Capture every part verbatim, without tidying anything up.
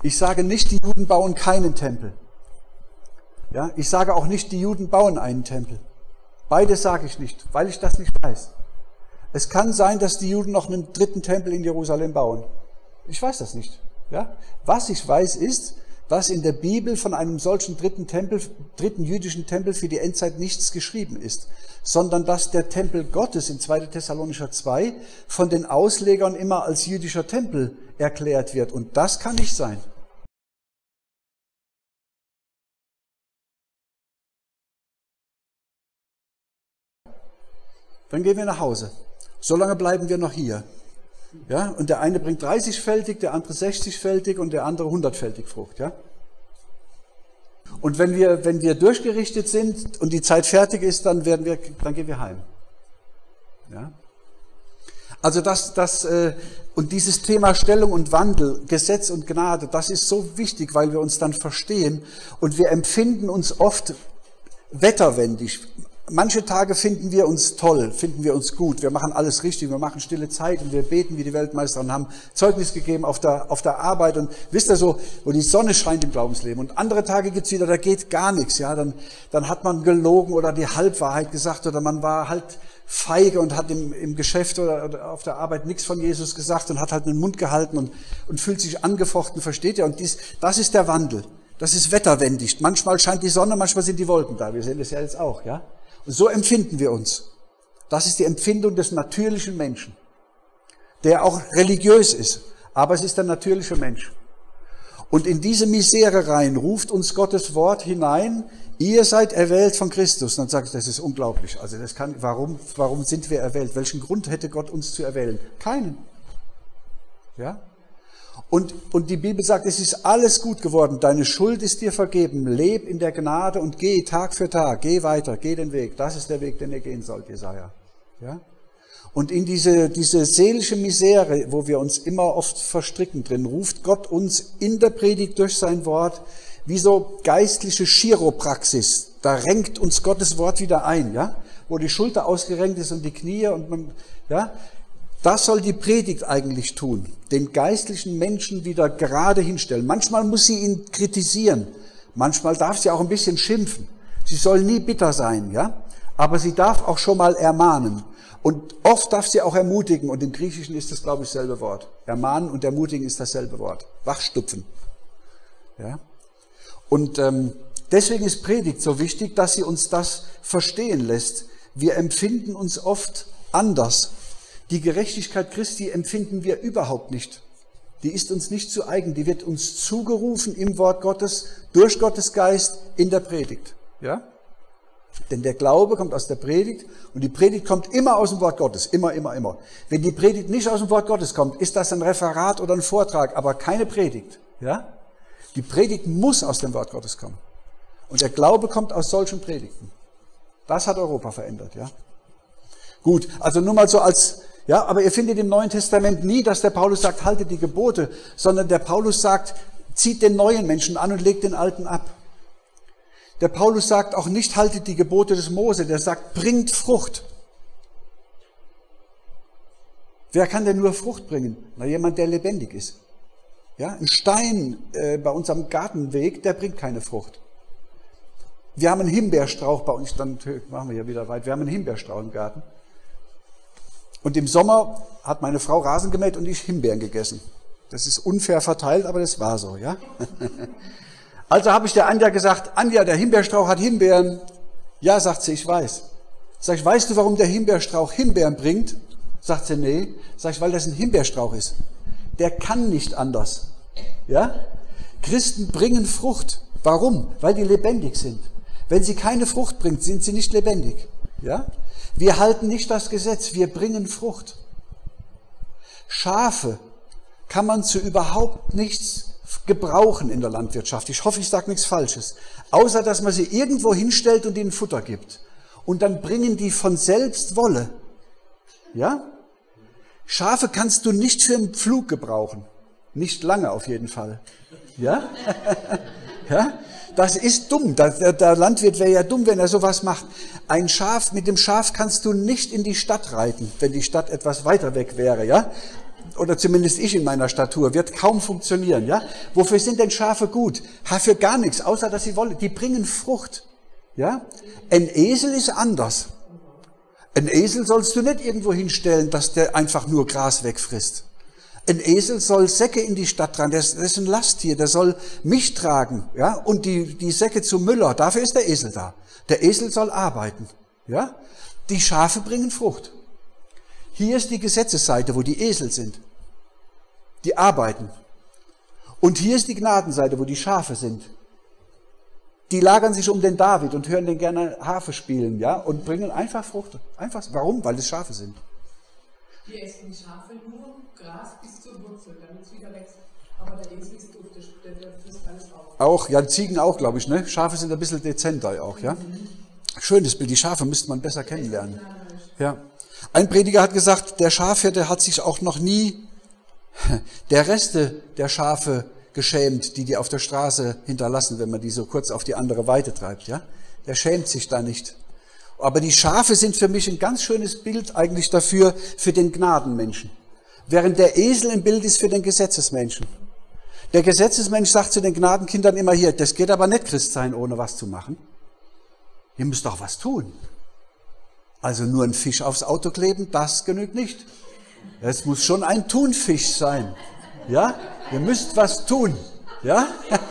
Ich sage nicht, die Juden bauen keinen Tempel. Ja, ich sage auch nicht, die Juden bauen einen Tempel. Beides sage ich nicht, weil ich das nicht weiß. Es kann sein, dass die Juden noch einen dritten Tempel in Jerusalem bauen. Ich weiß das nicht. Ja? Was ich weiß ist, dass in der Bibel von einem solchen dritten Tempel, dritten jüdischen Tempel für die Endzeit nichts geschrieben ist, sondern dass der Tempel Gottes in zweiter Thessalonicher zwei von den Auslegern immer als jüdischer Tempel erklärt wird. Und das kann nicht sein. Dann gehen wir nach Hause. So lange bleiben wir noch hier. Ja? Und der eine bringt dreißigfältig, der andere sechzigfältig und der andere hundertfältig Frucht. Ja? Und wenn wir, wenn wir durchgerichtet sind und die Zeit fertig ist, dann, werden wir, dann gehen wir heim. Ja? Also das, das, äh, und dieses Thema Stellung und Wandel, Gesetz und Gnade, das ist so wichtig, weil wir uns dann verstehen und wir empfinden uns oft wetterwendig. Manche Tage finden wir uns toll, finden wir uns gut, wir machen alles richtig, wir machen stille Zeit und wir beten wie die Weltmeister und haben Zeugnis gegeben auf der, auf der Arbeit und wisst ihr so, wo die Sonne scheint im Glaubensleben. Und andere Tage gibt's wieder, da geht gar nichts, ja, dann, dann hat man gelogen oder die Halbwahrheit gesagt oder man war halt feige und hat im, im Geschäft oder, oder auf der Arbeit nichts von Jesus gesagt und hat halt den Mund gehalten und, und fühlt sich angefochten, versteht ihr? Und dies, das ist der Wandel, das ist wetterwendig. Manchmal scheint die Sonne, manchmal sind die Wolken da, wir sehen das ja jetzt auch, ja. Und so empfinden wir uns. Das ist die Empfindung des natürlichen Menschen, der auch religiös ist, aber es ist der natürliche Mensch. Und in diese Misere rein ruft uns Gottes Wort hinein, ihr seid erwählt von Christus. Und dann sage ich, das ist unglaublich. Also das kann, warum, warum sind wir erwählt? Welchen Grund hätte Gott uns zu erwählen? Keinen. Ja? Und, und die Bibel sagt, es ist alles gut geworden, deine Schuld ist dir vergeben, leb in der Gnade und geh Tag für Tag, geh weiter, geh den Weg, das ist der Weg, den ihr gehen sollt, Jesaja. Ja? Und in diese, diese seelische Misere, wo wir uns immer oft verstricken drin, ruft Gott uns in der Predigt durch sein Wort, wie so geistliche Chiropraxis, da renkt uns Gottes Wort wieder ein, ja? Wo die Schulter ausgerenkt ist und die Knie und man, ja? Das soll die Predigt eigentlich tun, den geistlichen Menschen wieder gerade hinstellen. Manchmal muss sie ihn kritisieren, manchmal darf sie auch ein bisschen schimpfen. Sie soll nie bitter sein, ja, aber sie darf auch schon mal ermahnen. Und oft darf sie auch ermutigen, und im Griechischen ist das, glaube ich, dasselbe Wort. Ermahnen und ermutigen ist dasselbe Wort. Wachstupfen. Ja? Und ähm, deswegen ist Predigt so wichtig, dass sie uns das verstehen lässt. Wir empfinden uns oft anders. Die Gerechtigkeit Christi empfinden wir überhaupt nicht. Die ist uns nicht zu eigen, die wird uns zugerufen im Wort Gottes, durch Gottes Geist in der Predigt. Ja? Denn der Glaube kommt aus der Predigt und die Predigt kommt immer aus dem Wort Gottes, immer, immer, immer. Wenn die Predigt nicht aus dem Wort Gottes kommt, ist das ein Referat oder ein Vortrag, aber keine Predigt. Ja? Die Predigt muss aus dem Wort Gottes kommen. Und der Glaube kommt aus solchen Predigten. Das hat Europa verändert. Ja? Gut, also nur mal so als... Ja, aber ihr findet im Neuen Testament nie, dass der Paulus sagt, haltet die Gebote, sondern der Paulus sagt, zieht den neuen Menschen an und legt den alten ab. Der Paulus sagt auch nicht, haltet die Gebote des Mose, der sagt, bringt Frucht. Wer kann denn nur Frucht bringen? Na, jemand, der lebendig ist. Ja, ein Stein äh, bei uns am Gartenweg, der bringt keine Frucht. Wir haben einen Himbeerstrauch bei uns, dann machen wir hier wieder weit, wir haben einen Himbeerstrauch im Garten. Und im Sommer hat meine Frau Rasen gemäht und ich Himbeeren gegessen. Das ist unfair verteilt, aber das war so, ja. Also habe ich der Anja gesagt, Anja, der Himbeerstrauch hat Himbeeren. Ja, sagt sie, ich weiß. Sag ich, weißt du, warum der Himbeerstrauch Himbeeren bringt? Sagt sie, nee. Sag ich, weil das ein Himbeerstrauch ist. Der kann nicht anders. Ja? Christen bringen Frucht. Warum? Weil die lebendig sind. Wenn sie keine Frucht bringt, sind sie nicht lebendig. Ja? Wir halten nicht das Gesetz, wir bringen Frucht. Schafe kann man zu überhaupt nichts gebrauchen in der Landwirtschaft. Ich hoffe, ich sage nichts Falsches. Außer, dass man sie irgendwo hinstellt und ihnen Futter gibt. Und dann bringen die von selbst Wolle. Ja? Schafe kannst du nicht für einen Pflug gebrauchen. Nicht lange auf jeden Fall. Ja? Ja? Das ist dumm. Der, der Landwirt wäre ja dumm, wenn er sowas macht. Ein Schaf, mit dem Schaf kannst du nicht in die Stadt reiten, wenn die Stadt etwas weiter weg wäre. Ja? oder zumindest ich in meiner Statur, wird kaum funktionieren. Ja? Wofür sind denn Schafe gut? Ha, für gar nichts, außer dass sie wollen. Die bringen Frucht. Ja? Ein Esel ist anders. Ein Esel sollst du nicht irgendwo hinstellen, dass der einfach nur Gras wegfrisst. Ein Esel soll Säcke in die Stadt tragen, das ist ein Lasttier, der soll mich tragen, ja, und die, die Säcke zum Müller, dafür ist der Esel da. Der Esel soll arbeiten, ja. Die Schafe bringen Frucht. Hier ist die Gesetzesseite, wo die Esel sind. Die arbeiten. Und hier ist die Gnadenseite, wo die Schafe sind. Die lagern sich um den David und hören den gerne Harfe spielen, ja, und bringen einfach Frucht. Einfach, warum? Weil es Schafe sind. Die essen die Schafe nur Gras bis zur Wurzel, damit es wieder wächst. Aber der Esel ist doof, der, der frisst alles auf. Auch, ja, Ziegen auch, glaube ich, ne? Schafe sind ein bisschen dezenter auch, ja. Mhm. Schönes Bild, die Schafe müsste man besser kennenlernen. Ja. Ein Prediger hat gesagt, der Schafhirte hat sich auch noch nie der Reste der Schafe geschämt, die die auf der Straße hinterlassen, wenn man die so kurz auf die andere Weide treibt, ja. Der schämt sich da nicht. Aber die Schafe sind für mich ein ganz schönes Bild eigentlich dafür, für den Gnadenmenschen. Während der Esel ein Bild ist für den Gesetzesmenschen. Der Gesetzesmensch sagt zu den Gnadenkindern immer hier, das geht aber nicht Christ sein, ohne was zu machen. Ihr müsst doch was tun. Also nur ein Fisch aufs Auto kleben, das genügt nicht. Es muss schon ein Thunfisch sein. Ja? Ihr müsst was tun. Ja?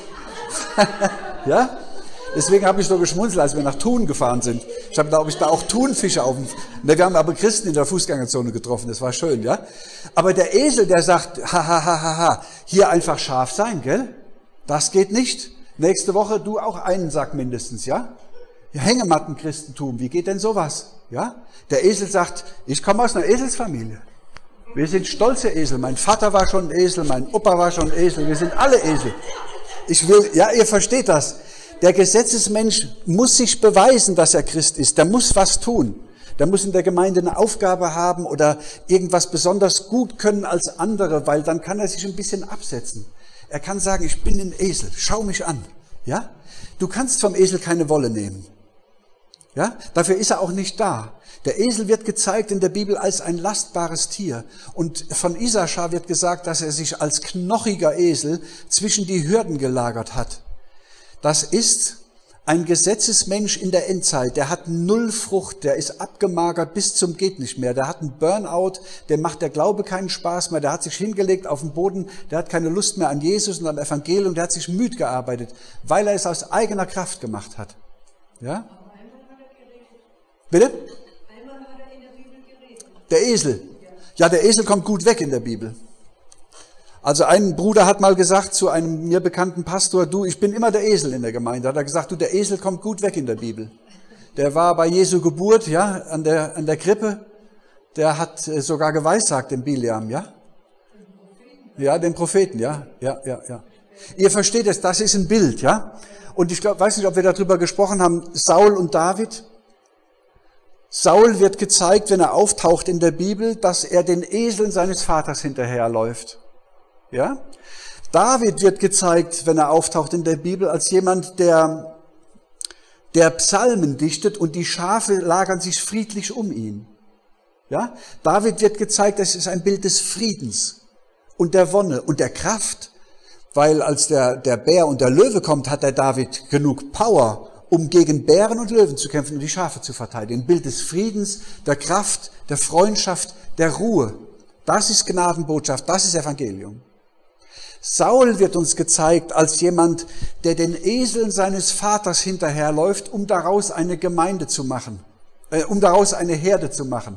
Ja? Deswegen habe ich so geschmunzelt, als wir nach Thun gefahren sind. Ich habe, glaube ich, da auch Thunfische auf dem... Wir haben aber Christen in der Fußgängerzone getroffen, das war schön, ja. Aber der Esel, der sagt, ha, ha, ha, ha, ha, hier einfach scharf sein, gell? Das geht nicht. Nächste Woche du auch einen Sack mindestens, ja? Hängematten-Christentum, wie geht denn sowas? Ja? Der Esel sagt, ich komme aus einer Eselsfamilie. Wir sind stolze Esel. Mein Vater war schon ein Esel, mein Opa war schon ein Esel, wir sind alle Esel. Ich will, ja, ihr versteht das. Der Gesetzesmensch muss sich beweisen, dass er Christ ist. Der muss was tun. Der muss in der Gemeinde eine Aufgabe haben oder irgendwas besonders gut können als andere, weil dann kann er sich ein bisschen absetzen. Er kann sagen, ich bin ein Esel, schau mich an. Ja? Du kannst vom Esel keine Wolle nehmen. Ja? Dafür ist er auch nicht da. Der Esel wird gezeigt in der Bibel als ein lastbares Tier. Und von Isaschar wird gesagt, dass er sich als knochiger Esel zwischen die Hürden gelagert hat. Das ist ein Gesetzesmensch in der Endzeit, der hat null Frucht, der ist abgemagert bis zum geht nicht mehr, der hat einen Burnout, der macht der Glaube keinen Spaß mehr, der hat sich hingelegt auf den Boden, der hat keine Lust mehr an Jesus und am Evangelium, der hat sich müde gearbeitet, weil er es aus eigener Kraft gemacht hat. Ja? Aber einmal hat er geredet. Bitte? Einmal hat er in der Bibel geredet. Der Esel. Ja, der Esel kommt gut weg in der Bibel. Also ein Bruder hat mal gesagt zu einem mir bekannten Pastor, du, ich bin immer der Esel in der Gemeinde. Hat er gesagt, du, der Esel kommt gut weg in der Bibel. Der war bei Jesu Geburt, ja, an der, an der Krippe. Der hat sogar geweissagt, den Biliam, ja? Ja, den Propheten, ja, ja, ja, ja. Ihr versteht es, das ist ein Bild, ja? Und ich glaube, weiß nicht, ob wir darüber gesprochen haben, Saul und David. Saul wird gezeigt, wenn er auftaucht in der Bibel, dass er den Eseln seines Vaters hinterherläuft. Ja? David wird gezeigt, wenn er auftaucht in der Bibel, als jemand, der, der Psalmen dichtet und die Schafe lagern sich friedlich um ihn. Ja? David wird gezeigt, das ist ein Bild des Friedens und der Wonne und der Kraft, weil als der, der Bär und der Löwe kommt, hat der David genug Power, um gegen Bären und Löwen zu kämpfen und die Schafe zu verteidigen. Ein Bild des Friedens, der Kraft, der Freundschaft, der Ruhe. Das ist Gnadenbotschaft, das ist Evangelium. Saul wird uns gezeigt als jemand, der den Eseln seines Vaters hinterherläuft, um daraus eine Gemeinde zu machen, äh, um daraus eine Herde zu machen.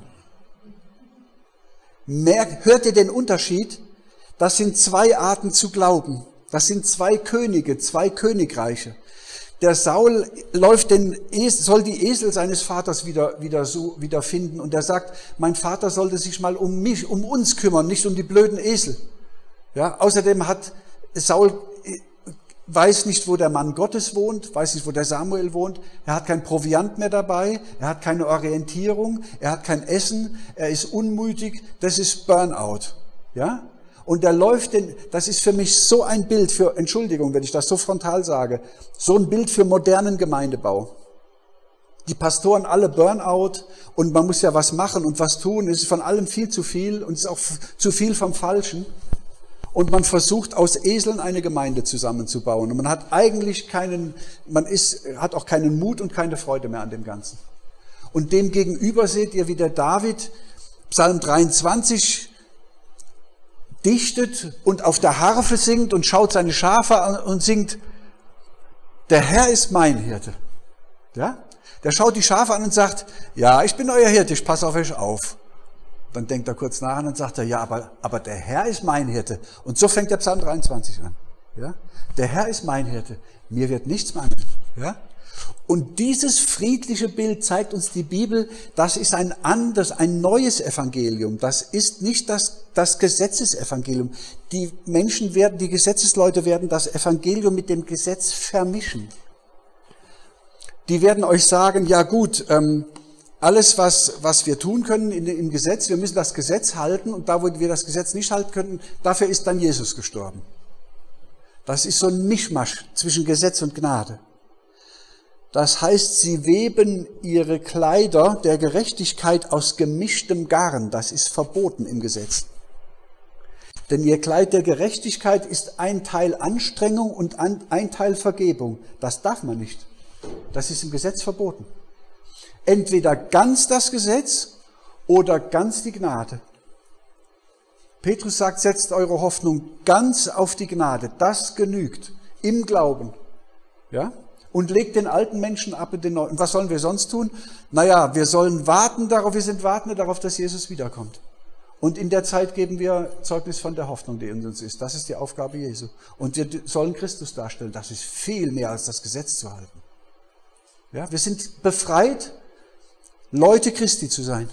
Merkt, hört ihr den Unterschied? Das sind zwei Arten zu glauben. Das sind zwei Könige, zwei Königreiche. Der Saul läuft den Esel, soll die Esel seines Vaters wieder, wieder, so, wieder finden und er sagt, mein Vater sollte sich mal um mich, um uns kümmern, nicht um die blöden Esel. Ja, außerdem hat Saul, weiß nicht, wo der Mann Gottes wohnt, weiß nicht, wo der Samuel wohnt, er hat kein Proviant mehr dabei, er hat keine Orientierung, er hat kein Essen, er ist unmütig, das ist Burnout. Ja? Und er läuft den, das ist für mich so ein Bild für, Entschuldigung, wenn ich das so frontal sage, so ein Bild für modernen Gemeindebau. Die Pastoren alle Burnout und man muss ja was machen und was tun. Es ist von allem viel zu viel und es ist auch zu viel vom Falschen. Und man versucht aus Eseln eine Gemeinde zusammenzubauen. Und man hat eigentlich keinen, man ist, hat auch keinen Mut und keine Freude mehr an dem Ganzen. Und dem gegenüber seht ihr, wie der David Psalm dreiundzwanzig dichtet und auf der Harfe singt und schaut seine Schafe an und singt, der Herr ist mein Hirte. Ja? Der schaut die Schafe an und sagt, ja, ich bin euer Hirte, ich passe auf euch auf. Dann denkt er kurz nach und dann sagt er, ja, aber, aber der Herr ist mein Hirte. Und so fängt der Psalm dreiundzwanzig an. Ja? Der Herr ist mein Hirte, mir wird nichts mangeln. Ja? Und dieses friedliche Bild zeigt uns die Bibel, das ist ein anderes, ein neues Evangelium. Das ist nicht das, das Gesetzesevangelium. Die Menschen werden, die Gesetzesleute werden das Evangelium mit dem Gesetz vermischen. Die werden euch sagen, ja gut, ähm, alles, was, was wir tun können in, im Gesetz, wir müssen das Gesetz halten und da, wo wir das Gesetz nicht halten können, dafür ist dann Jesus gestorben. Das ist so ein Mischmasch zwischen Gesetz und Gnade. Das heißt, sie weben ihre Kleider der Gerechtigkeit aus gemischtem Garn. Das ist verboten im Gesetz. Denn ihr Kleid der Gerechtigkeit ist ein Teil Anstrengung und ein Teil Vergebung. Das darf man nicht. Das ist im Gesetz verboten. Entweder ganz das Gesetz oder ganz die Gnade. Petrus sagt, setzt eure Hoffnung ganz auf die Gnade. Das genügt. Im Glauben. Ja? Und legt den alten Menschen ab in den neuen. Und was sollen wir sonst tun? Naja, wir sollen warten darauf, wir sind Wartende darauf, dass Jesus wiederkommt. Und in der Zeit geben wir Zeugnis von der Hoffnung, die in uns ist. Das ist die Aufgabe Jesu. Und wir sollen Christus darstellen. Das ist viel mehr als das Gesetz zu halten. Ja, wir sind befreit, Leute Christi zu sein.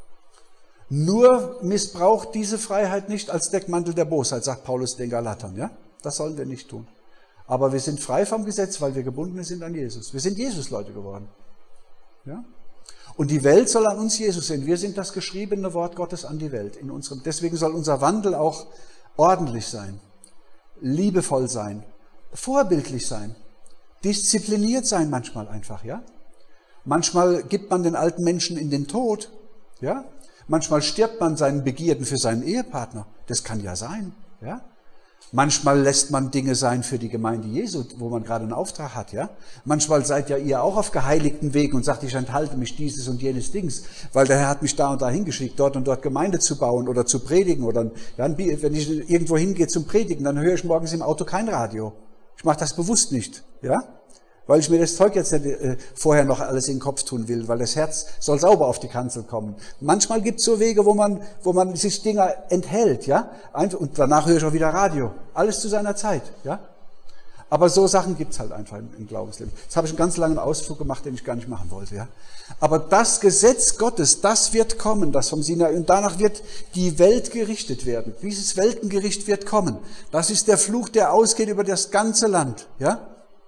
Nur missbraucht diese Freiheit nicht als Deckmantel der Bosheit, sagt Paulus den Galatern. Ja? Das sollen wir nicht tun. Aber wir sind frei vom Gesetz, weil wir gebunden sind an Jesus. Wir sind Jesus-Leute geworden. Ja? Und die Welt soll an uns Jesus sehen. Wir sind das geschriebene Wort Gottes an die Welt. In unserem, deswegen soll unser Wandel auch ordentlich sein, liebevoll sein, vorbildlich sein, diszipliniert sein manchmal einfach. Ja? Manchmal gibt man den alten Menschen in den Tod. Ja? Manchmal stirbt man seinen Begierden für seinen Ehepartner. Das kann ja sein. Ja? Manchmal lässt man Dinge sein für die Gemeinde Jesu, wo man gerade einen Auftrag hat. Ja? Manchmal seid ja ihr auch auf geheiligten Wegen und sagt, ich enthalte mich dieses und jenes Dings, weil der Herr hat mich da und da hingeschickt, dort und dort Gemeinde zu bauen oder zu predigen. Oder ja, wenn ich irgendwo hingehe zum Predigen, dann höre ich morgens im Auto kein Radio. Ich mache das bewusst nicht. Ja? Weil ich mir das Zeug jetzt nicht, äh, vorher noch alles in den Kopf tun will, weil das Herz soll sauber auf die Kanzel kommen. Manchmal gibt es so Wege, wo man, wo man sich Dinge enthält, ja, und danach höre ich auch wieder Radio. Alles zu seiner Zeit, ja. Aber so Sachen gibt es halt einfach im, im Glaubensleben. Jetzt habe ich einen ganz langen Ausflug gemacht, den ich gar nicht machen wollte, ja. Aber das Gesetz Gottes, das wird kommen, das vom Sinai, und danach wird die Welt gerichtet werden. Dieses Weltengericht wird kommen. Das ist der Fluch, der ausgeht über das ganze Land, ja.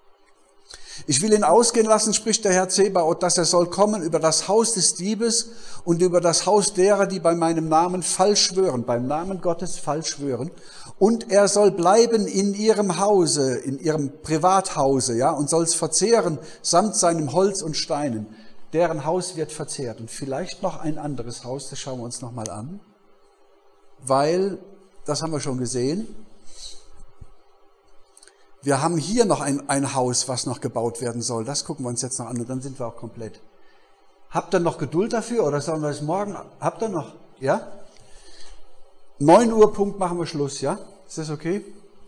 Ich will ihn ausgehen lassen, spricht der Herr Zebaoth, dass er soll kommen über das Haus des Diebes und über das Haus derer, die bei meinem Namen falsch schwören, beim Namen Gottes falsch schwören. Und er soll bleiben in ihrem Hause, in ihrem Privathause, ja, und soll es verzehren, samt seinem Holz und Steinen. Deren Haus wird verzehrt. Und vielleicht noch ein anderes Haus, das schauen wir uns nochmal an, weil, das haben wir schon gesehen, wir haben hier noch ein, ein Haus, was noch gebaut werden soll. Das gucken wir uns jetzt noch an und dann sind wir auch komplett. Habt ihr noch Geduld dafür oder sollen wir es morgen? Habt ihr noch? Ja? neun Uhr Punkt machen wir Schluss, ja? Ist das okay?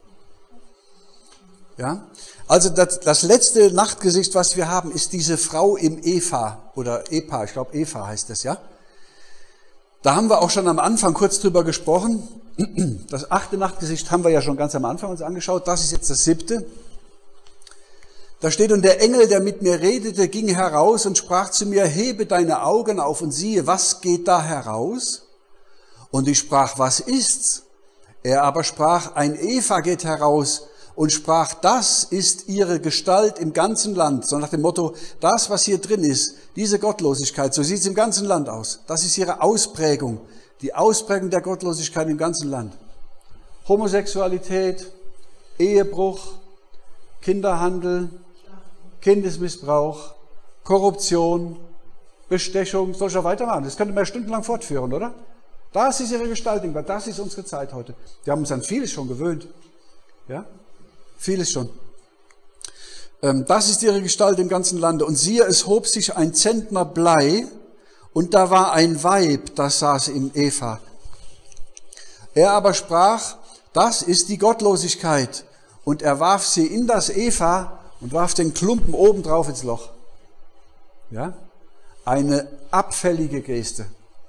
Ja? Also das, das letzte Nachtgesicht, was wir haben, ist diese Frau im Eva oder Epa, ich glaube Eva heißt das, ja? Da haben wir auch schon am Anfang kurz drüber gesprochen. Das achte Nachtgesicht haben wir ja schon ganz am Anfang uns angeschaut. Das ist jetzt das siebte. Da steht, und der Engel, der mit mir redete, ging heraus und sprach zu mir, hebe deine Augen auf und siehe, was geht da heraus? Und ich sprach, was ist's? Er aber sprach, ein Eva geht heraus und sprach, das ist ihre Gestalt im ganzen Land. So nach dem Motto, das, was hier drin ist, diese Gottlosigkeit, so sieht es im ganzen Land aus. Das ist ihre Ausprägung, die Ausprägung der Gottlosigkeit im ganzen Land. Homosexualität, Ehebruch, Kinderhandel, Kindesmissbrauch, Korruption, Bestechung, soll ich ja weitermachen. Das könnte man ja stundenlang fortführen, oder? Das ist ihre Gestaltung, weil das ist unsere Zeit heute. Wir haben uns an vieles schon gewöhnt. Ja? Vieles schon. Ähm, das ist ihre Gestalt im ganzen Lande. Und siehe, es hob sich ein Zentner Blei, und da war ein Weib, das saß im Epha. Er aber sprach, das ist die Gottlosigkeit. Und er warf sie in das Epha und warf den Klumpen obendrauf ins Loch. Ja? Eine abfällige Geste.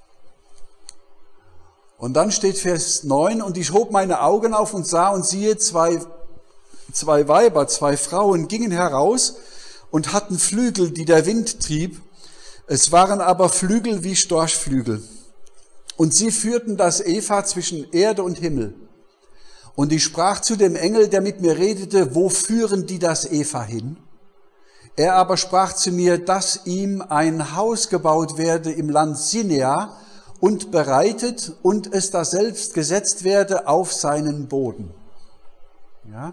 Und dann steht Vers neun, und ich hob meine Augen auf und sah und siehe, zwei, zwei Weiber, zwei Frauen gingen heraus und hatten Flügel, die der Wind trieb. Es waren aber Flügel wie Storchflügel. Und sie führten das Epha zwischen Erde und Himmel. Und ich sprach zu dem Engel, der mit mir redete, wo führen die das Epha hin? Er aber sprach zu mir, dass ihm ein Haus gebaut werde im Land Sinea und bereitet und es daselbst gesetzt werde auf seinen Boden. Ja?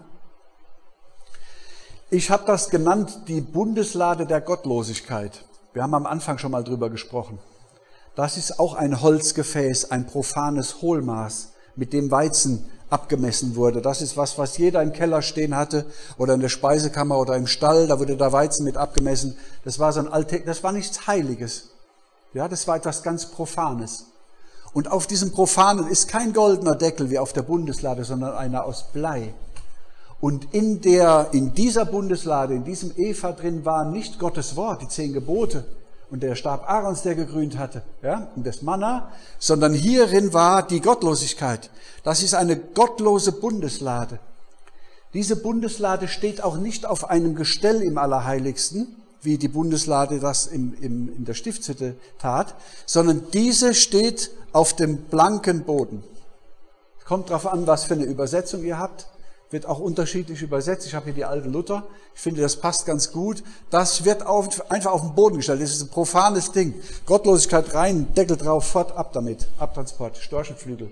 Ich habe das genannt, die Bundeslade der Gottlosigkeit. Wir haben am Anfang schon mal drüber gesprochen. Das ist auch ein Holzgefäß, ein profanes Hohlmaß, mit dem Weizen abgemessen wurde. Das ist was, was jeder im Keller stehen hatte oder in der Speisekammer oder im Stall, da wurde der Weizen mit abgemessen. Das war so ein Alltag, das war nichts Heiliges. Ja, das war etwas ganz Profanes. Und auf diesem Profanen ist kein goldener Deckel wie auf der Bundeslade, sondern einer aus Blei. Und in der, in dieser Bundeslade, in diesem Epha drin war nicht Gottes Wort, die zehn Gebote und der Stab Aarons, der gegrünt hatte, ja, und das Manna, sondern hierin war die Gottlosigkeit. Das ist eine gottlose Bundeslade. Diese Bundeslade steht auch nicht auf einem Gestell im Allerheiligsten, wie die Bundeslade das im, im, in der Stiftshütte tat, sondern diese steht auf dem blanken Boden. Kommt darauf an, was für eine Übersetzung ihr habt. Wird auch unterschiedlich übersetzt. Ich habe hier die alte Luther. Ich finde, das passt ganz gut. Das wird auf, einfach auf den Boden gestellt. Das ist ein profanes Ding. Gottlosigkeit rein, Deckel drauf, fort, ab damit. Abtransport, Storchenflügel.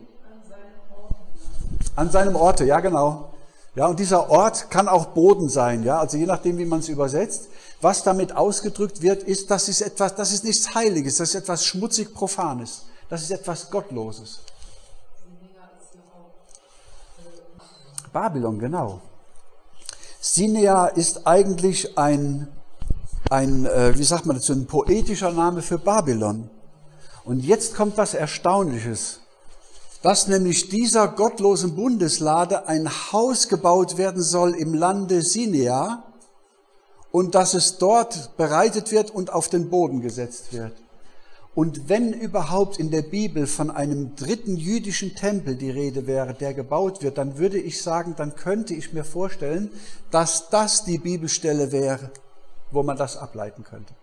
An seinem Orte, ja genau. Ja, und dieser Ort kann auch Boden sein, ja, also je nachdem, wie man es übersetzt. Was damit ausgedrückt wird, ist, das ist etwas, das ist nichts Heiliges, das ist etwas schmutzig Profanes. Das ist etwas Gottloses. Babylon, genau. Sinea ist eigentlich ein, ein äh, wie sagt man dazu, ein poetischer Name für Babylon. Und jetzt kommt was Erstaunliches, dass nämlich dieser gottlosen Bundeslade ein Haus gebaut werden soll im Lande Sinea und dass es dort bereitet wird und auf den Boden gesetzt wird. Und wenn überhaupt in der Bibel von einem dritten jüdischen Tempel die Rede wäre, der gebaut wird, dann würde ich sagen, dann könnte ich mir vorstellen, dass das die Bibelstelle wäre, wo man das ableiten könnte.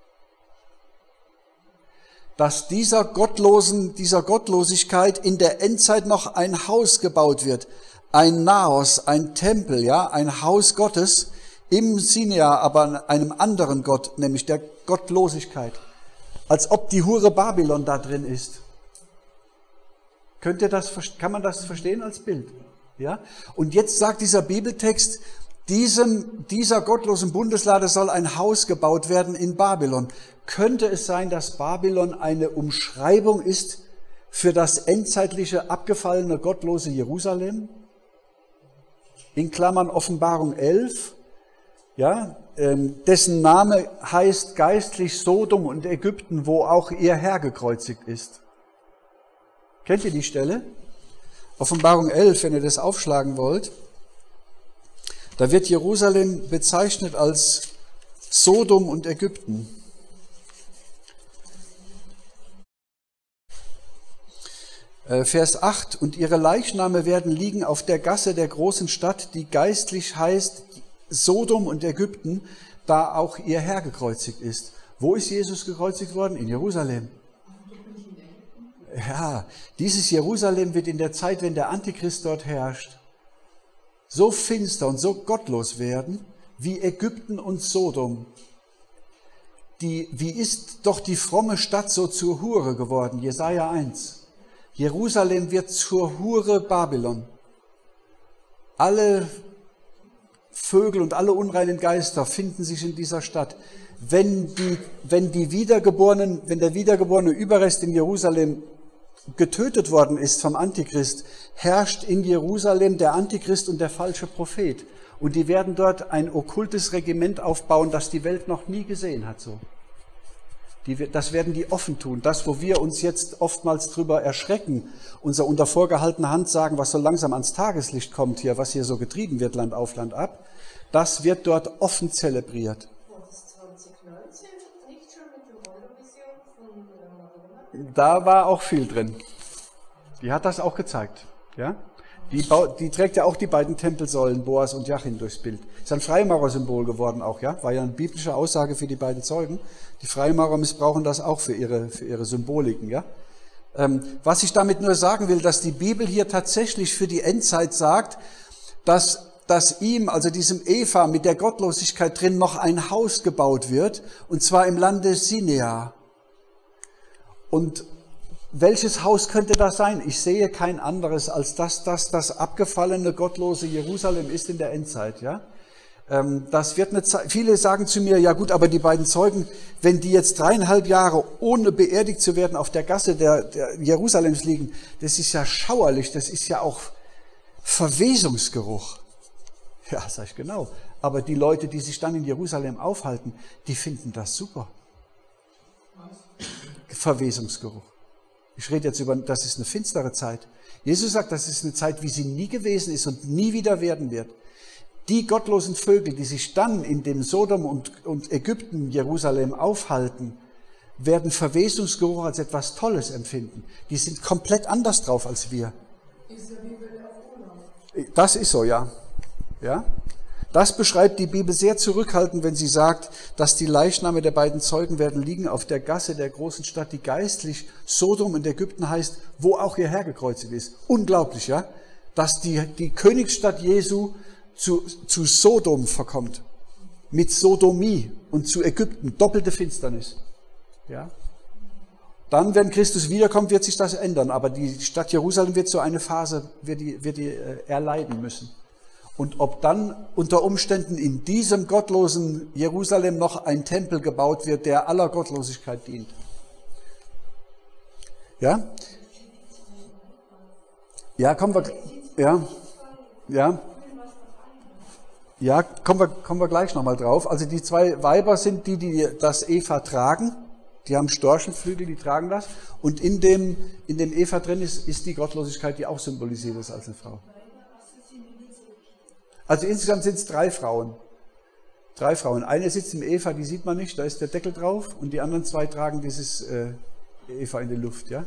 Dass dieser Gottlosen, dieser Gottlosigkeit in der Endzeit noch ein Haus gebaut wird, ein Naos, ein Tempel, ja, ein Haus Gottes im Sinea, aber einem anderen Gott, nämlich der Gottlosigkeit. Als ob die Hure Babylon da drin ist. Könnt ihr das, kann man das verstehen als Bild? Ja? Und jetzt sagt dieser Bibeltext, diesem, dieser gottlosen Bundeslade soll ein Haus gebaut werden in Babylon. Könnte es sein, dass Babylon eine Umschreibung ist für das endzeitliche, abgefallene, gottlose Jerusalem? In Klammern Offenbarung elf, ja, dessen Name heißt geistlich Sodom und Ägypten, wo auch ihr Herr gekreuzigt ist. Kennt ihr die Stelle? Offenbarung elf, wenn ihr das aufschlagen wollt. Da wird Jerusalem bezeichnet als Sodom und Ägypten. Vers acht, und ihre Leichname werden liegen auf der Gasse der großen Stadt, die geistlich heißt Sodom und Ägypten, da auch ihr Herr gekreuzigt ist. Wo ist Jesus gekreuzigt worden? In Jerusalem. Ja, dieses Jerusalem wird in der Zeit, wenn der Antichrist dort herrscht, so finster und so gottlos werden, wie Ägypten und Sodom. Die, wie ist doch die fromme Stadt so zur Hure geworden? Jesaja eins. Jerusalem wird zur Hure Babylon. Alle Vögel und alle unreinen Geister finden sich in dieser Stadt. Wenn die, wenn die Wiedergeborenen, wenn der wiedergeborene Überrest in Jerusalem getötet worden ist vom Antichrist, herrscht in Jerusalem der Antichrist und der falsche Prophet. Und die werden dort ein okkultes Regiment aufbauen, das die Welt noch nie gesehen hat. So. Die, das werden die offen tun. Das, wo wir uns jetzt oftmals drüber erschrecken, unser unter vorgehaltener Hand sagen, was so langsam ans Tageslicht kommt hier, was hier so getrieben wird, Land auf, Land ab, das wird dort offen zelebriert. Da war auch viel drin. Die hat das auch gezeigt. Ja? Die, die trägt ja auch die beiden Tempelsäulen, Boas und Jachin, durchs Bild. Ist ein Freimaurersymbol geworden auch, ja? War ja eine biblische Aussage für die beiden Zeugen. Die Freimaurer missbrauchen das auch für ihre, für ihre Symboliken, ja? Ähm, was ich damit nur sagen will, dass die Bibel hier tatsächlich für die Endzeit sagt, dass, dass ihm, also diesem Eva mit der Gottlosigkeit drin, noch ein Haus gebaut wird, und zwar im Lande Sinea. Und welches Haus könnte das sein? Ich sehe kein anderes, als dass das das abgefallene, gottlose Jerusalem ist in der Endzeit. Ja? Das wird eine Zeit. Viele sagen zu mir, ja gut, aber die beiden Zeugen, wenn die jetzt dreieinhalb Jahre ohne beerdigt zu werden auf der Gasse der, der Jerusalems liegen, das ist ja schauerlich, das ist ja auch Verwesungsgeruch. Ja, sag ich genau. Aber die Leute, die sich dann in Jerusalem aufhalten, die finden das super. Verwesungsgeruch. Ich rede jetzt über, das ist eine finstere Zeit. Jesus sagt, das ist eine Zeit, wie sie nie gewesen ist und nie wieder werden wird. Die gottlosen Vögel, die sich dann in dem Sodom und, und Ägypten, Jerusalem aufhalten, werden Verwesungsgeruch als etwas Tolles empfinden. Die sind komplett anders drauf als wir. Ist ja wie wenn auf Urlaub. Das ist so, ja. Ja? Das beschreibt die Bibel sehr zurückhaltend, wenn sie sagt, dass die Leichname der beiden Zeugen werden liegen auf der Gasse der großen Stadt, die geistlich Sodom und Ägypten heißt, wo auch ihr Herr gekreuzigt ist. Unglaublich, ja? Dass die, die Königsstadt Jesu zu, zu Sodom verkommt. Mit Sodomie und zu Ägypten. Doppelte Finsternis. Ja? Dann, wenn Christus wiederkommt, wird sich das ändern. Aber die Stadt Jerusalem wird so eine Phase, wird die, wird die äh, erleiden müssen. Und ob dann unter Umständen in diesem gottlosen Jerusalem noch ein Tempel gebaut wird, der aller Gottlosigkeit dient. Ja? Ja, kommen wir, ja, ja, ja, kommen wir, kommen wir gleich nochmal drauf. Also die zwei Weiber sind die, die das Eva tragen. Die haben Storchenflügel, die tragen das. Und in dem, in dem Eva drin ist, ist die Gottlosigkeit, die auch symbolisiert ist als eine Frau. Also insgesamt sind es drei Frauen. Drei Frauen. Eine sitzt im Eva, die sieht man nicht, da ist der Deckel drauf. Und die anderen zwei tragen dieses äh, Eva in die Luft. Ja?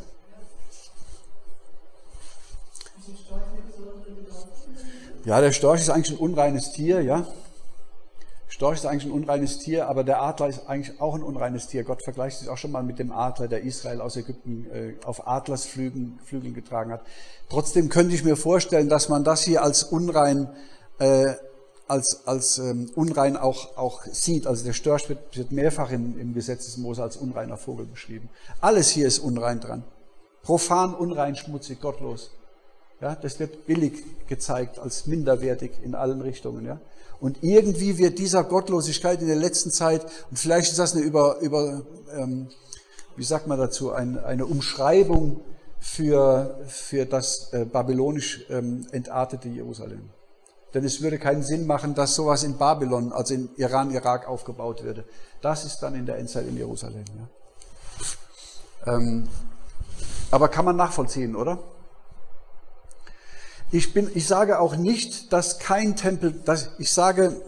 Ja, der Storch ist eigentlich ein unreines Tier. Ja? Storch ist eigentlich ein unreines Tier, aber der Adler ist eigentlich auch ein unreines Tier. Gott vergleicht sich auch schon mal mit dem Adler, der Israel aus Ägypten äh, auf Adlersflügeln Flügeln getragen hat. Trotzdem könnte ich mir vorstellen, dass man das hier als unrein Äh, als, als ähm, unrein auch, auch sieht. Also der Storch wird, wird mehrfach im, im Gesetz des Mose als unreiner Vogel beschrieben. Alles hier ist unrein dran. Profan, unrein, schmutzig, gottlos. Ja, das wird billig gezeigt, als minderwertig in allen Richtungen. Ja. Und irgendwie wird dieser Gottlosigkeit in der letzten Zeit, und vielleicht ist das eine über, über ähm, wie sagt man dazu, ein, eine Umschreibung für, für das äh, babylonisch ähm, entartete Jerusalem. Denn es würde keinen Sinn machen, dass sowas in Babylon, also in Iran, Irak aufgebaut würde. Das ist dann in der Endzeit in Jerusalem. Ja. Ähm, aber kann man nachvollziehen, oder? Ich, bin, ich sage auch nicht, dass kein Tempel, dass, ich, sage,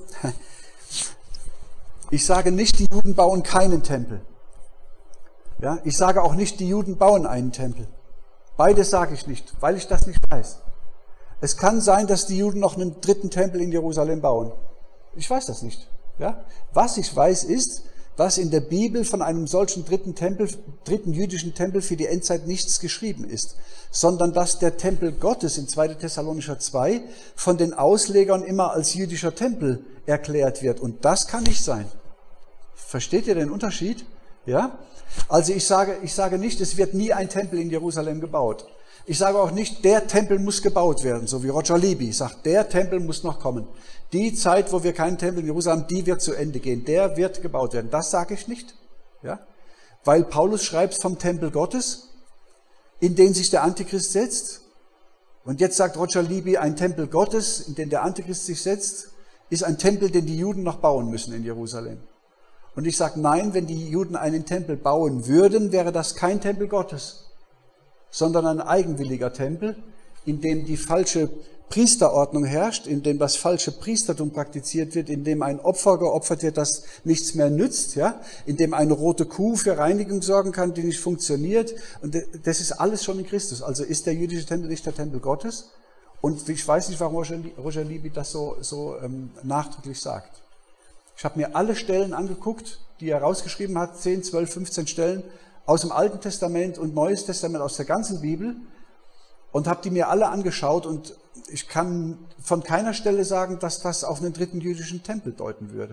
ich sage nicht, die Juden bauen keinen Tempel. Ja, ich sage auch nicht, die Juden bauen einen Tempel. Beides sage ich nicht, weil ich das nicht weiß. Es kann sein, dass die Juden noch einen dritten Tempel in Jerusalem bauen. Ich weiß das nicht. Ja? Was ich weiß ist, dass in der Bibel von einem solchen dritten Tempel, dritten jüdischen Tempel für die Endzeit nichts geschrieben ist, sondern dass der Tempel Gottes in zweiter Thessalonicher zwei von den Auslegern immer als jüdischer Tempel erklärt wird. Und das kann nicht sein. Versteht ihr den Unterschied? Ja? Also ich sage, ich sage nicht, es wird nie ein Tempel in Jerusalem gebaut. Ich sage auch nicht, der Tempel muss gebaut werden, so wie Roger Libby sagt, der Tempel muss noch kommen. Die Zeit, wo wir keinen Tempel in Jerusalem haben, die wird zu Ende gehen. Der wird gebaut werden. Das sage ich nicht. Ja? Weil Paulus schreibt vom Tempel Gottes, in den sich der Antichrist setzt. Und jetzt sagt Roger Libby, ein Tempel Gottes, in den der Antichrist sich setzt, ist ein Tempel, den die Juden noch bauen müssen in Jerusalem. Und ich sage, nein, wenn die Juden einen Tempel bauen würden, wäre das kein Tempel Gottes, sondern ein eigenwilliger Tempel, in dem die falsche Priesterordnung herrscht, in dem das falsche Priestertum praktiziert wird, in dem ein Opfer geopfert wird, das nichts mehr nützt, ja, in dem eine rote Kuh für Reinigung sorgen kann, die nicht funktioniert. Und das ist alles schon in Christus. Also ist der jüdische Tempel nicht der Tempel Gottes? Und ich weiß nicht, warum Roger Libby das so, so ähm, nachdrücklich sagt. Ich habe mir alle Stellen angeguckt, die er rausgeschrieben hat, zehn, zwölf, fünfzehn Stellen aus dem Alten Testament und Neues Testament, aus der ganzen Bibel, und habe die mir alle angeschaut, und ich kann von keiner Stelle sagen, dass das auf einen dritten jüdischen Tempel deuten würde.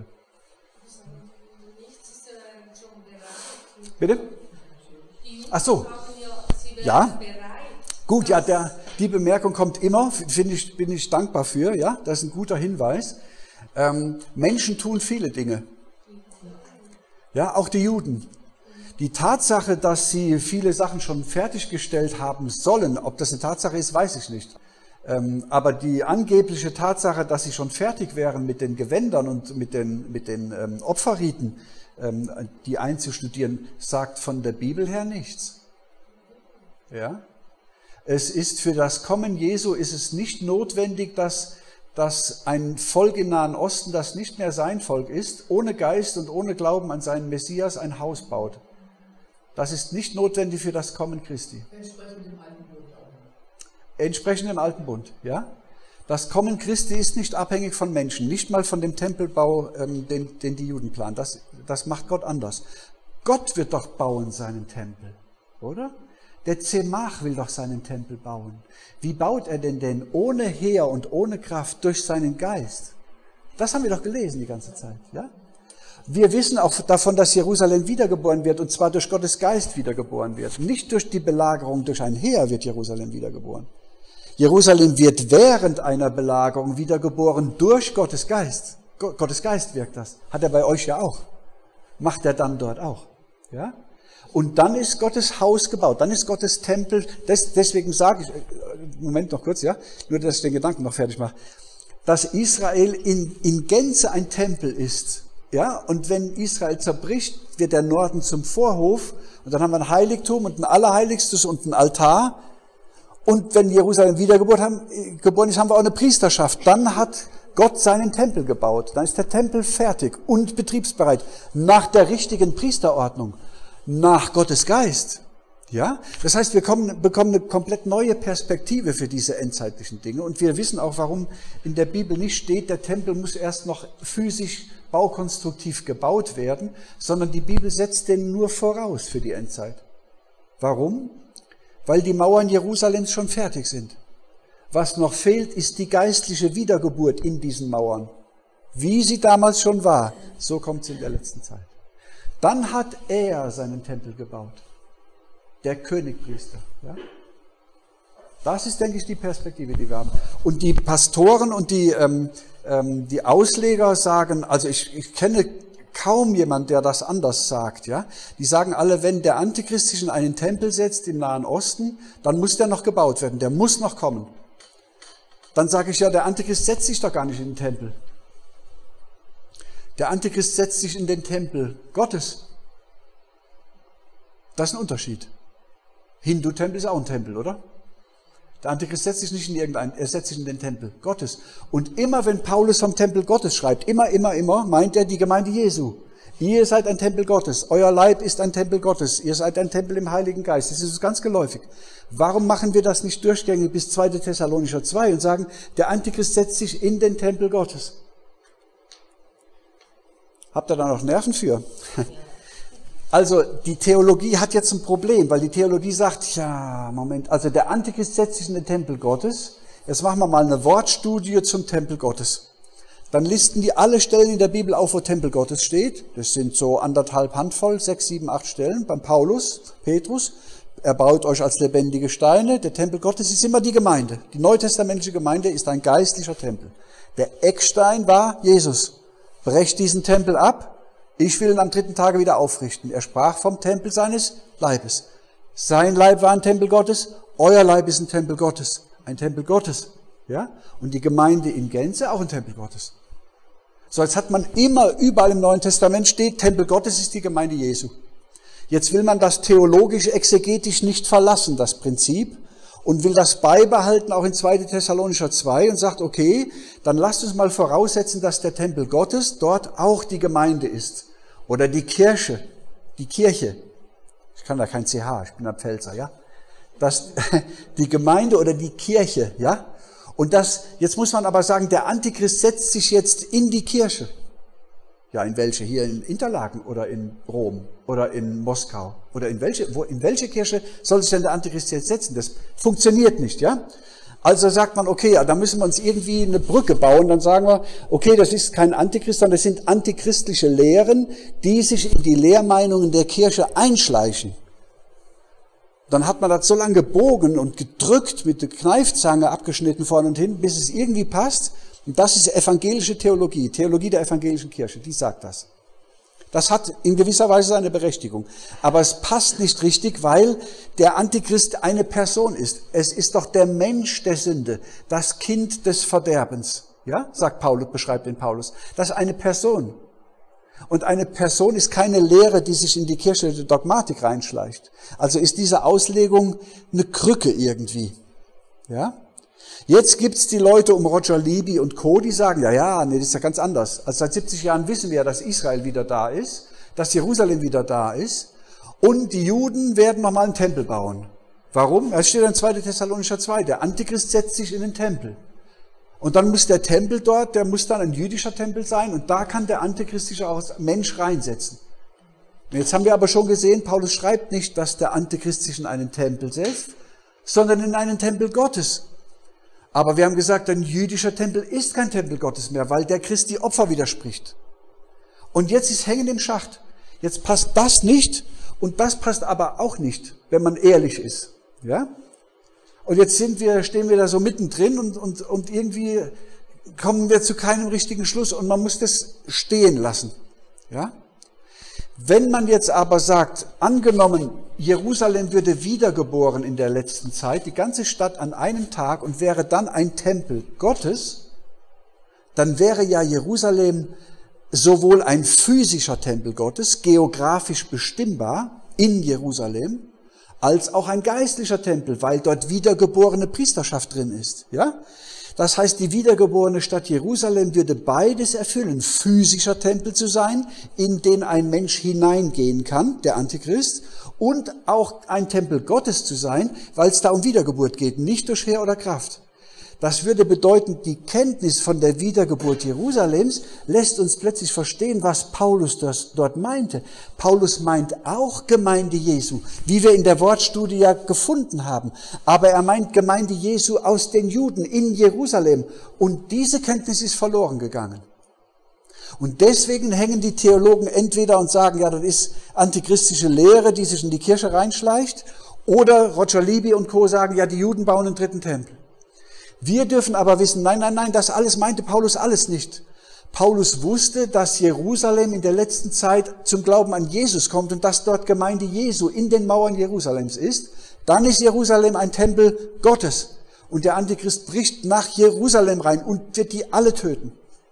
Bitte? Ach so. Ja. Gut, ja, der, die Bemerkung kommt immer, finde ich, bin ich dankbar für, ja, das ist ein guter Hinweis. Ähm, Menschen tun viele Dinge. Ja, auch die Juden. Die Tatsache, dass sie viele Sachen schon fertiggestellt haben sollen, ob das eine Tatsache ist, weiß ich nicht. Ähm, aber die angebliche Tatsache, dass sie schon fertig wären mit den Gewändern und mit den, mit den ähm, Opferriten, ähm, die einzustudieren, sagt von der Bibel her nichts. Ja? Es ist für das Kommen Jesu ist es nicht notwendig, dass, dass ein Volk im Nahen Osten, das nicht mehr sein Volk ist, ohne Geist und ohne Glauben an seinen Messias ein Haus baut. Das ist nicht notwendig für das Kommen Christi. Entsprechend dem alten Bund auch. Entsprechend dem alten Bund, ja. Das Kommen Christi ist nicht abhängig von Menschen, nicht mal von dem Tempelbau, ähm, den, den die Juden planen. Das, das macht Gott anders. Gott wird doch bauen seinen Tempel, oder? Der Zemach will doch seinen Tempel bauen. Wie baut er denn denn? Ohne Heer und ohne Kraft, durch seinen Geist. Das haben wir doch gelesen die ganze Zeit, ja? Wir wissen auch davon, dass Jerusalem wiedergeboren wird, und zwar durch Gottes Geist wiedergeboren wird. Nicht durch die Belagerung, durch ein Heer wird Jerusalem wiedergeboren. Jerusalem wird während einer Belagerung wiedergeboren durch Gottes Geist. Gottes Geist wirkt das. Hat er bei euch ja auch. Macht er dann dort auch. Ja? Und dann ist Gottes Haus gebaut, dann ist Gottes Tempel, des, deswegen sage ich, Moment noch kurz, ja, nur dass ich den Gedanken noch fertig mache, dass Israel in, in Gänze ein Tempel ist. Ja, und wenn Israel zerbricht, wird der Norden zum Vorhof, und dann haben wir ein Heiligtum und ein Allerheiligstes und ein Altar. Und wenn Jerusalem wiedergeboren haben, geboren ist, haben wir auch eine Priesterschaft. Dann hat Gott seinen Tempel gebaut. Dann ist der Tempel fertig und betriebsbereit. Nach der richtigen Priesterordnung. Nach Gottes Geist. Ja, das heißt, wir kommen, bekommen eine komplett neue Perspektive für diese endzeitlichen Dinge. Und wir wissen auch, warum in der Bibel nicht steht, der Tempel muss erst noch physisch baukonstruktiv gebaut werden, sondern die Bibel setzt den nur voraus für die Endzeit. Warum? Weil die Mauern Jerusalems schon fertig sind. Was noch fehlt, ist die geistliche Wiedergeburt in diesen Mauern. Wie sie damals schon war, so kommt sie in der letzten Zeit. Dann hat er seinen Tempel gebaut. Der Königpriester. Ja? Das ist, denke ich, die Perspektive, die wir haben. Und die Pastoren und die, ähm, ähm, die Ausleger sagen, also ich, ich kenne kaum jemand, der das anders sagt. Ja? Die sagen alle, wenn der Antichrist sich in einen Tempel setzt im Nahen Osten, dann muss der noch gebaut werden, der muss noch kommen. Dann sage ich ja, der Antichrist setzt sich doch gar nicht in den Tempel. Der Antichrist setzt sich in den Tempel Gottes. Das ist ein Unterschied. Hindu-Tempel ist auch ein Tempel, oder? Der Antichrist setzt sich nicht in irgendeinen, er setzt sich in den Tempel Gottes. Und immer wenn Paulus vom Tempel Gottes schreibt, immer, immer, immer, meint er die Gemeinde Jesu. Ihr seid ein Tempel Gottes, euer Leib ist ein Tempel Gottes, ihr seid ein Tempel im Heiligen Geist. Das ist uns ganz geläufig. Warum machen wir das nicht durchgängig bis zweiter Thessalonicher zwei und sagen, der Antichrist setzt sich in den Tempel Gottes? Habt ihr da noch Nerven für? Also die Theologie hat jetzt ein Problem, weil die Theologie sagt, ja, Moment, also der Antichrist setzt sich in den Tempel Gottes. Jetzt machen wir mal eine Wortstudie zum Tempel Gottes. Dann listen die alle Stellen in der Bibel auf, wo Tempel Gottes steht. Das sind so anderthalb Handvoll, sechs, sieben, acht Stellen beim Paulus, Petrus. erbaut euch als lebendige Steine. Der Tempel Gottes ist immer die Gemeinde. Die neutestamentliche Gemeinde ist ein geistlicher Tempel. Der Eckstein war Jesus. Brecht diesen Tempel ab, ich will ihn am dritten Tage wieder aufrichten. Er sprach vom Tempel seines Leibes. Sein Leib war ein Tempel Gottes, euer Leib ist ein Tempel Gottes. Ein Tempel Gottes. Ja? Und die Gemeinde in Gänze auch ein Tempel Gottes. So als hat man immer, überall im Neuen Testament steht, Tempel Gottes ist die Gemeinde Jesu. Jetzt will man das theologisch, exegetisch nicht verlassen, das Prinzip, und will das beibehalten, auch in zweiter Thessalonicher zwei, und sagt, okay, dann lasst uns mal voraussetzen, dass der Tempel Gottes dort auch die Gemeinde ist. Oder die Kirche, die Kirche. Ich kann da kein C H, ich bin ein Pfälzer, ja. Das, die Gemeinde oder die Kirche, ja. Und das, jetzt muss man aber sagen, der Antichrist setzt sich jetzt in die Kirche. Ja, in welche? Hier in Interlaken oder in Rom oder in Moskau? Oder in welche, wo, in welche Kirche soll sich denn der Antichrist jetzt setzen? Das funktioniert nicht, ja? Also sagt man, okay, ja, da müssen wir uns irgendwie eine Brücke bauen. Dann sagen wir, okay, das ist kein Antichrist, sondern das sind antichristliche Lehren, die sich in die Lehrmeinungen der Kirche einschleichen. Dann hat man das so lange gebogen und gedrückt, mit der Kneifzange abgeschnitten vorne und hinten, bis es irgendwie passt. Und das ist evangelische Theologie, Theologie der evangelischen Kirche, die sagt das. Das hat in gewisser Weise seine Berechtigung. Aber es passt nicht richtig, weil der Antichrist eine Person ist. Es ist doch der Mensch der Sünde, das Kind des Verderbens. Ja, sagt Paulus, beschreibt den Paulus. Das ist eine Person. Und eine Person ist keine Lehre, die sich in die kirchliche Dogmatik reinschleicht. Also ist diese Auslegung eine Krücke irgendwie. Ja? Jetzt gibt's die Leute um Roger Libby und Co., die sagen, ja, ja, nee, das ist ja ganz anders. Also seit siebzig Jahren wissen wir ja, dass Israel wieder da ist, dass Jerusalem wieder da ist und die Juden werden nochmal einen Tempel bauen. Warum? Es steht in zweiter Thessalonicher zwei, der Antichrist setzt sich in den Tempel. Und dann muss der Tempel dort, der muss dann ein jüdischer Tempel sein und da kann der Antichrist sich auch als Mensch reinsetzen. Jetzt haben wir aber schon gesehen, Paulus schreibt nicht, dass der Antichrist sich in einen Tempel setzt, sondern in einen Tempel Gottes. Aber wir haben gesagt, ein jüdischer Tempel ist kein Tempel Gottes mehr, weil der Christi Opfer widerspricht. Und jetzt ist Hängen im Schacht. Jetzt passt das nicht und das passt aber auch nicht, wenn man ehrlich ist. Ja? Und jetzt sind wir, stehen wir da so mittendrin und, und, und irgendwie kommen wir zu keinem richtigen Schluss und man muss das stehen lassen. Ja? Wenn man jetzt aber sagt, angenommen, Jerusalem würde wiedergeboren in der letzten Zeit, die ganze Stadt an einem Tag und wäre dann ein Tempel Gottes, dann wäre ja Jerusalem sowohl ein physischer Tempel Gottes, geografisch bestimmbar in Jerusalem, als auch ein geistlicher Tempel, weil dort wiedergeborene Priesterschaft drin ist. Ja? Das heißt, die wiedergeborene Stadt Jerusalem würde beides erfüllen, physischer Tempel zu sein, in den ein Mensch hineingehen kann, der Antichrist, und auch ein Tempel Gottes zu sein, weil es da um Wiedergeburt geht, nicht durch Heer oder Kraft. Das würde bedeuten, die Kenntnis von der Wiedergeburt Jerusalems lässt uns plötzlich verstehen, was Paulus das dort meinte. Paulus meint auch Gemeinde Jesu, wie wir in der Wortstudie ja gefunden haben. Aber er meint Gemeinde Jesu aus den Juden in Jerusalem. Und diese Kenntnis ist verloren gegangen. Und deswegen hängen die Theologen entweder und sagen, ja, das ist antichristische Lehre, die sich in die Kirche reinschleicht, oder Roger Libby und Co. sagen, ja, die Juden bauen einen dritten Tempel. Wir dürfen aber wissen, nein, nein, nein, das alles meinte Paulus alles nicht. Paulus wusste, dass Jerusalem in der letzten Zeit zum Glauben an Jesus kommt und dass dort Gemeinde Jesu in den Mauern Jerusalems ist. Dann ist Jerusalem ein Tempel Gottes. Und der Antichrist bricht nach Jerusalem rein und wird die alle töten.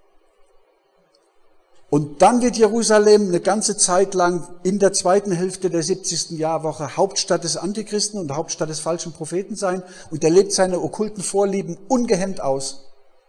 Und dann wird Jerusalem eine ganze Zeit lang in der zweiten Hälfte der siebzigsten Jahrwoche Hauptstadt des Antichristen und Hauptstadt des falschen Propheten sein und er lebt seine okkulten Vorlieben ungehemmt aus.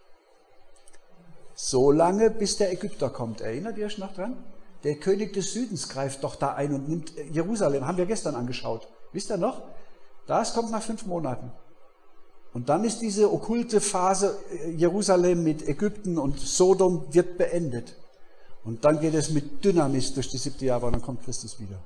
So lange, bis der Ägypter kommt. Erinnert ihr euch noch dran? Der König des Südens greift doch da ein und nimmt Jerusalem. Haben wir gestern angeschaut. Wisst ihr noch? Das kommt nach fünf Monaten. Und dann ist diese okkulte Phase Jerusalem mit Ägypten und Sodom wird beendet. Und dann geht es mit Dynamis durch die siebte Jahre und dann kommt Christus wieder.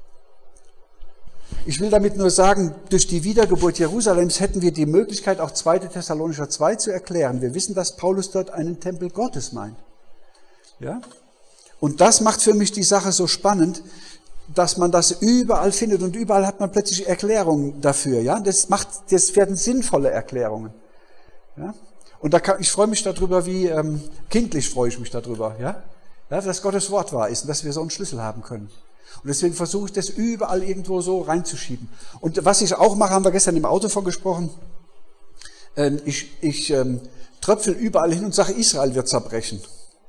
Ich will damit nur sagen, durch die Wiedergeburt Jerusalems hätten wir die Möglichkeit, auch zweiter Thessalonicher zwei zu erklären. Wir wissen, dass Paulus dort einen Tempel Gottes meint. Ja? Und das macht für mich die Sache so spannend. dass man das überall findet und überall hat man plötzlich Erklärungen dafür. Ja? Das macht, das werden sinnvolle Erklärungen. Ja? Und da kann, ich freue mich darüber, wie ähm, kindlich freue ich mich darüber, ja? Ja, dass Gottes Wort wahr ist und dass wir so einen Schlüssel haben können. Und deswegen versuche ich das überall irgendwo so reinzuschieben. Und was ich auch mache, haben wir gestern im Auto von gesprochen, ähm, ich, ich ähm, tröpfel überall hin und sage, Israel wird zerbrechen.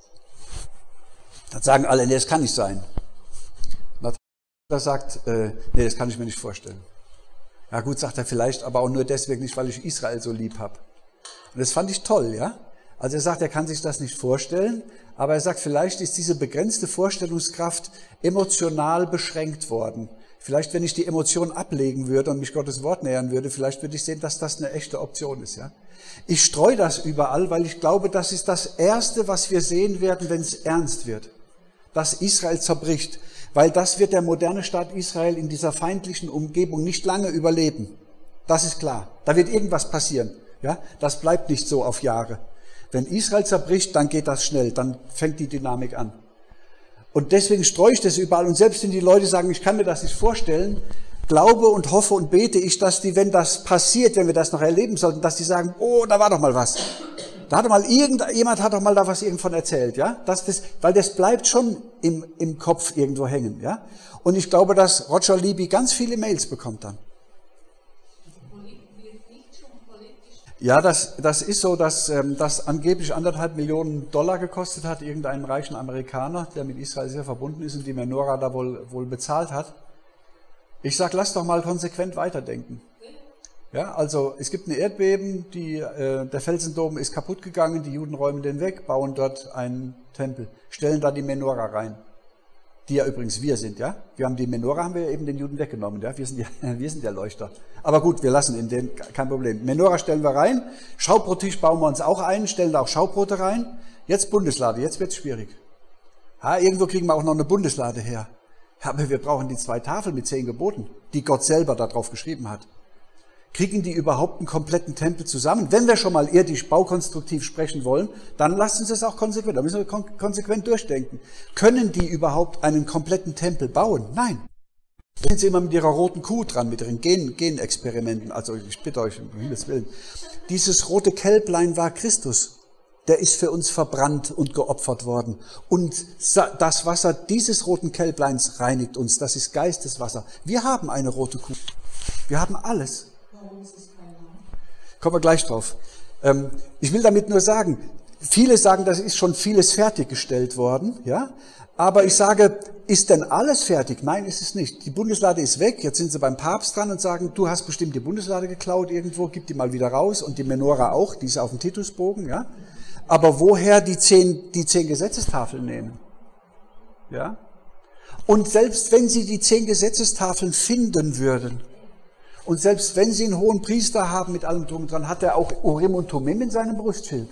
Dann sagen alle, nee, das kann nicht sein. Da sagt, äh, nee, das kann ich mir nicht vorstellen. Ja gut, sagt er vielleicht, aber auch nur deswegen nicht, weil ich Israel so lieb habe. Und das fand ich toll, ja. Also er sagt, er kann sich das nicht vorstellen, aber er sagt, vielleicht ist diese begrenzte Vorstellungskraft emotional beschränkt worden. Vielleicht, wenn ich die Emotionen ablegen würde und mich Gottes Wort nähern würde, vielleicht würde ich sehen, dass das eine echte Option ist, ja. Ich streue das überall, weil ich glaube, das ist das Erste, was wir sehen werden, wenn es ernst wird. Dass Israel zerbricht. Weil das wird der moderne Staat Israel in dieser feindlichen Umgebung nicht lange überleben. Das ist klar. Da wird irgendwas passieren. Ja, das bleibt nicht so auf Jahre. Wenn Israel zerbricht, dann geht das schnell, dann fängt die Dynamik an. Und deswegen streue ich das überall. Und selbst wenn die Leute sagen, ich kann mir das nicht vorstellen, glaube und hoffe und bete ich, dass die, wenn das passiert, wenn wir das noch erleben sollten, dass die sagen, oh, da war doch mal was. Da hat doch mal irgendjemand hat doch mal da was irgendwann erzählt, ja? Das, das, weil das bleibt schon im, im Kopf irgendwo hängen, ja? Und ich glaube, dass Roger Libby ganz viele Mails bekommt dann. Ja, das, das ist so, dass ähm, das angeblich anderthalb Millionen Dollar gekostet hat, irgendeinen reichen Amerikaner, der mit Israel sehr verbunden ist und die Menorah da wohl, wohl bezahlt hat. Ich sag, lass doch mal konsequent weiterdenken. Ja, also es gibt ein Erdbeben, die, äh, der Felsendom ist kaputt gegangen, die Juden räumen den weg, bauen dort einen Tempel, stellen da die Menorah rein, die ja übrigens wir sind, ja. Wir haben die Menorah, haben wir eben den Juden weggenommen, ja. Wir sind ja, wir sind der Leuchter. Aber gut, wir lassen ihn, den, kein Problem. Menorah stellen wir rein, Schaubrottisch bauen wir uns auch ein, stellen da auch Schaubrote rein. Jetzt Bundeslade, jetzt wird's schwierig. Ha, irgendwo kriegen wir auch noch eine Bundeslade her. Aber wir brauchen die zwei Tafeln mit zehn Geboten, die Gott selber da drauf geschrieben hat. Kriegen die überhaupt einen kompletten Tempel zusammen? Wenn wir schon mal irdisch baukonstruktiv sprechen wollen, dann lassen Sie es auch konsequent, da müssen wir kon konsequent durchdenken. Können die überhaupt einen kompletten Tempel bauen? Nein. Da sind Sie immer mit Ihrer roten Kuh dran, mit Ihren Gen Genexperimenten. Also ich bitte euch, um Himmels Willen. Dieses rote Kälblein war Christus. Der ist für uns verbrannt und geopfert worden. Und das Wasser dieses roten Kälbleins reinigt uns. Das ist Geisteswasser. Wir haben eine rote Kuh. Wir haben alles. Kommen wir gleich drauf. Ähm, ich will damit nur sagen, viele sagen, das ist schon vieles fertiggestellt worden, ja. Aber ich sage, ist denn alles fertig? Nein, ist es nicht. Die Bundeslade ist weg. Jetzt sind sie beim Papst dran und sagen, du hast bestimmt die Bundeslade geklaut irgendwo, gib die mal wieder raus und die Menorah auch, die ist auf dem Titusbogen, ja. Aber woher die zehn, die zehn Gesetzestafeln nehmen? Ja. Und selbst wenn sie die zehn Gesetzestafeln finden würden, und selbst wenn Sie einen hohen Priester haben mit allem drum und dran, hat er auch Urim und Tumim in seinem Brustschild.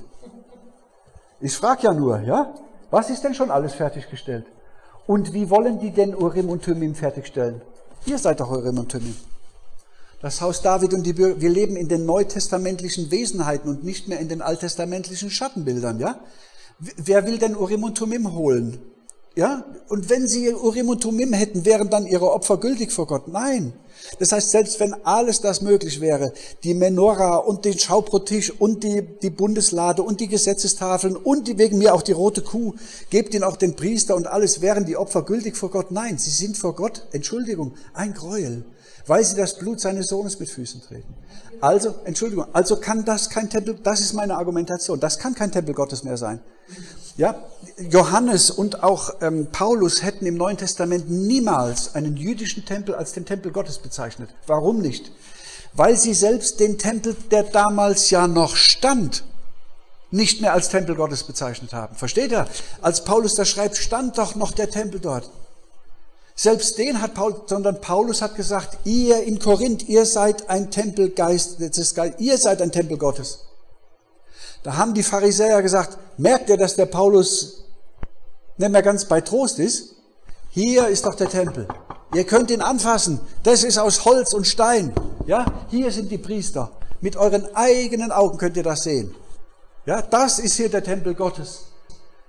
Ich frage ja nur, ja, was ist denn schon alles fertiggestellt? Und wie wollen die denn Urim und Tumim fertigstellen? Ihr seid doch Urim und Tumim. Das Haus David und die Bürger, wir leben in den neutestamentlichen Wesenheiten und nicht mehr in den alttestamentlichen Schattenbildern, ja? Wer will denn Urim und Tumim holen? Ja? Und wenn sie Urim und Tumim hätten, wären dann ihre Opfer gültig vor Gott? Nein. Das heißt, selbst wenn alles das möglich wäre, die Menorah und den Schaubrottisch und die, die Bundeslade und die Gesetzestafeln und die, wegen mir auch die rote Kuh, gebt ihnen auch den Priester und alles, wären die Opfer gültig vor Gott? Nein, sie sind vor Gott, Entschuldigung, ein Gräuel, weil sie das Blut seines Sohnes mit Füßen treten. Also, Entschuldigung, also kann das kein Tempel, das ist meine Argumentation, das kann kein Tempel Gottes mehr sein. Ja, Johannes und auch ähm, Paulus hätten im Neuen Testament niemals einen jüdischen Tempel als den Tempel Gottes bezeichnet. Warum nicht? Weil sie selbst den Tempel, der damals ja noch stand, nicht mehr als Tempel Gottes bezeichnet haben. Versteht ihr? Als Paulus das schreibt, stand doch noch der Tempel dort. Selbst den hat Paulus, sondern Paulus hat gesagt, ihr in Korinth, ihr seid ein Tempel Geist, ihr seid ein Tempel Gottes. Da haben die Pharisäer gesagt, merkt ihr, dass der Paulus nicht mehr ganz bei Trost ist? Hier ist doch der Tempel. Ihr könnt ihn anfassen. Das ist aus Holz und Stein. Ja, hier sind die Priester. Mit euren eigenen Augen könnt ihr das sehen. Ja, das ist hier der Tempel Gottes.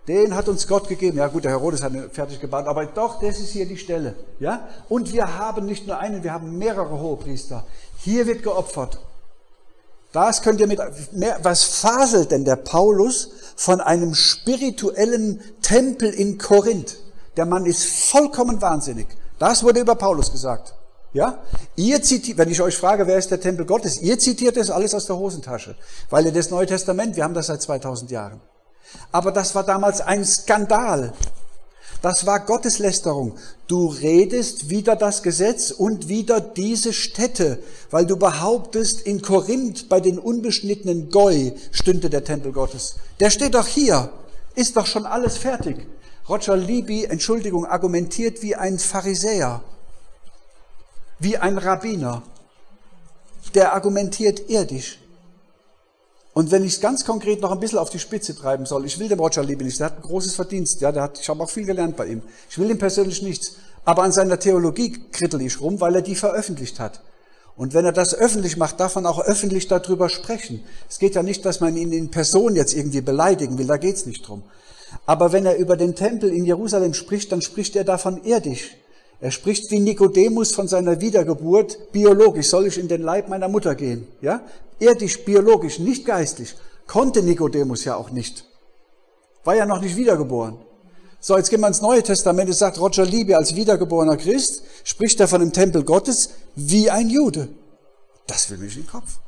Den hat uns Gott gegeben. Ja gut, der Herodes hat ihn fertig gebaut, aber doch, das ist hier die Stelle. Ja? Und wir haben nicht nur einen, wir haben mehrere Hohepriester. Hier wird geopfert. Das könnt ihr mit, mehr, was faselt denn der Paulus von einem spirituellen Tempel in Korinth? Der Mann ist vollkommen wahnsinnig. Das wurde über Paulus gesagt. Ja? Ihr zitiert, wenn ich euch frage, wer ist der Tempel Gottes? Ihr zitiert das alles aus der Hosentasche. Weil ihr das Neue Testament, wir haben das seit zweitausend Jahren. Aber das war damals ein Skandal. Das war Gotteslästerung. Du redest wider das Gesetz und wider diese Stätte, weil du behauptest, in Korinth bei den unbeschnittenen Goi stünde der Tempel Gottes. Der steht doch hier. Ist doch schon alles fertig. Roger Libby, Entschuldigung, argumentiert wie ein Pharisäer, wie ein Rabbiner. Der argumentiert irdisch. Und wenn ich es ganz konkret noch ein bisschen auf die Spitze treiben soll, ich will dem Roger Libby nicht, der hat ein großes Verdienst, ja, der hat, ich habe auch viel gelernt bei ihm. Ich will ihm persönlich nichts, aber an seiner Theologie krittel ich rum, weil er die veröffentlicht hat. Und wenn er das öffentlich macht, darf man auch öffentlich darüber sprechen. Es geht ja nicht, dass man ihn in Person jetzt irgendwie beleidigen will, da geht es nicht drum. Aber wenn er über den Tempel in Jerusalem spricht, dann spricht er davon irdisch. Er spricht wie Nikodemus von seiner Wiedergeburt, biologisch, soll ich in den Leib meiner Mutter gehen? Ja? Irdisch, biologisch, nicht geistlich. Konnte Nikodemus ja auch nicht. War ja noch nicht wiedergeboren. So, jetzt gehen wir ins Neue Testament, es sagt Roger Libby als wiedergeborener Christ, spricht er von dem Tempel Gottes wie ein Jude. Das will mir nicht in den Kopf.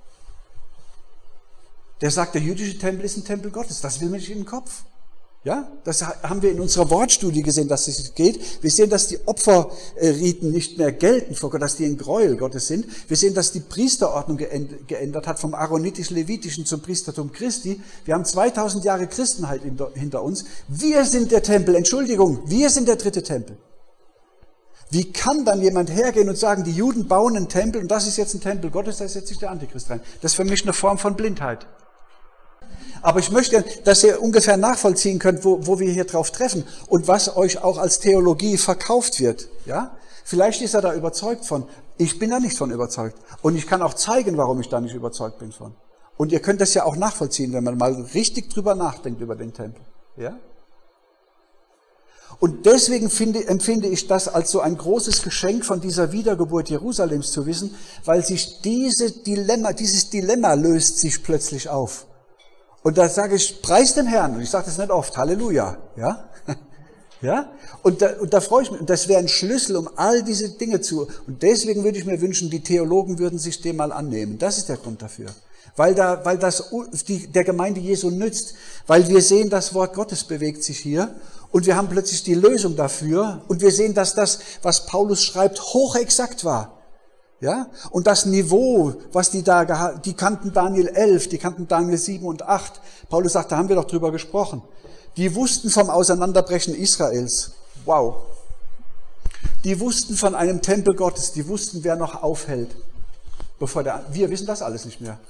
Der sagt, der jüdische Tempel ist ein Tempel Gottes, das will mir nicht in den Kopf. Ja, das haben wir in unserer Wortstudie gesehen, dass es geht. Wir sehen, dass die Opferriten nicht mehr gelten vor Gott, dass die ein Gräuel Gottes sind. Wir sehen, dass die Priesterordnung geändert hat, vom Aaronitisch-Levitischen zum Priestertum Christi. Wir haben zweitausend Jahre Christenheit hinter uns. Wir sind der Tempel, Entschuldigung, wir sind der dritte Tempel. Wie kann dann jemand hergehen und sagen, die Juden bauen einen Tempel und das ist jetzt ein Tempel Gottes, da setzt sich der Antichrist rein. Das ist für mich eine Form von Blindheit. Aber ich möchte, dass ihr ungefähr nachvollziehen könnt, wo, wo wir hier drauf treffen und was euch auch als Theologie verkauft wird. Ja? Vielleicht ist er da überzeugt von. Ich bin da nicht von überzeugt. Und ich kann auch zeigen, warum ich da nicht überzeugt bin von. Und ihr könnt das ja auch nachvollziehen, wenn man mal richtig drüber nachdenkt über den Tempel. Ja? Und deswegen finde, empfinde ich das als so ein großes Geschenk von dieser Wiedergeburt Jerusalems zu wissen, weil sich diese Dilemma, dieses Dilemma löst sich plötzlich auf. Und da sage ich, preis den Herrn. Und ich sage das nicht oft, Halleluja. Ja? Ja? Und, da, und da freue ich mich. Und das wäre ein Schlüssel, um all diese Dinge zu. Und deswegen würde ich mir wünschen, die Theologen würden sich dem mal annehmen. Das ist der Grund dafür. Weil, da, weil das die, der Gemeinde Jesu nützt. Weil wir sehen, das Wort Gottes bewegt sich hier. Und wir haben plötzlich die Lösung dafür. Und wir sehen, dass das, was Paulus schreibt, hochexakt war. Ja? Und das Niveau, was die da gehabt, die kannten Daniel elf, die kannten Daniel sieben und acht. Paulus sagt, da haben wir doch drüber gesprochen. Die wussten vom Auseinanderbrechen Israels. Wow. Die wussten von einem Tempel Gottes, die wussten, wer noch aufhält. Bevor der, wir wissen das alles nicht mehr.